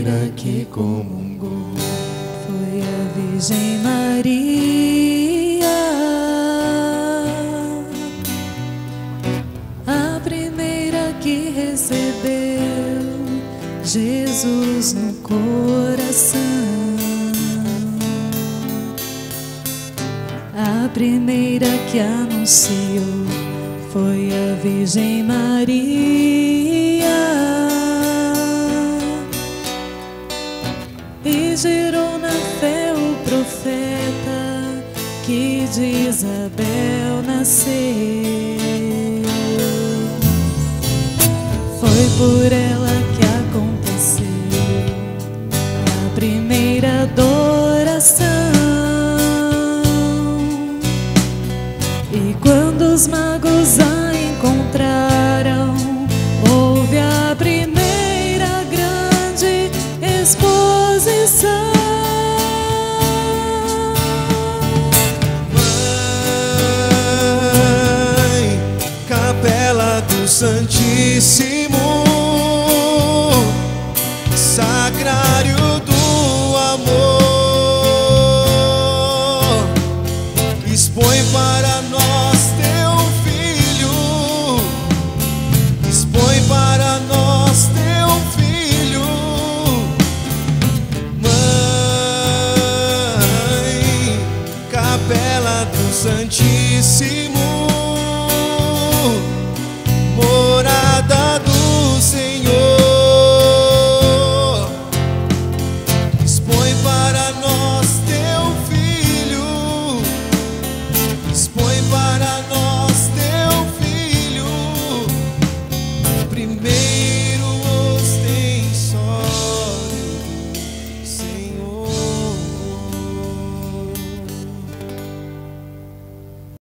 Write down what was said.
primeira que comungou foi a Virgem Maria, a primeira que recebeu Jesus no coração, a primeira que anunciou foi a Virgem Maria, e gerou na fé o profeta que de Isabel nasceu. Foi por ela que aconteceu a primeira adoração. E quando os magos a encontraram, houve a primeira grande exposição. Mãe, Capela do Santíssimo, Sacrário do amor, expõe para nós teu filho, expõe para nós teu filho. Mãe, Capela do Santíssimo,